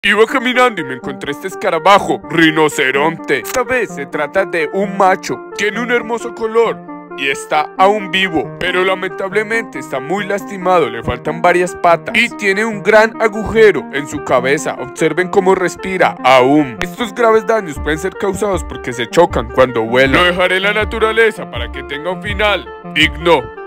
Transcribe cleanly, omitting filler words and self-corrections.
Iba caminando y me encontré este escarabajo, rinoceronte. Esta vez se trata de un macho, tiene un hermoso color y está aún vivo, pero lamentablemente está muy lastimado, le faltan varias patas y tiene un gran agujero en su cabeza. Observen cómo respira aún. Estos graves daños pueden ser causados porque se chocan cuando vuelan. Lo dejaré en la naturaleza para que tenga un final digno.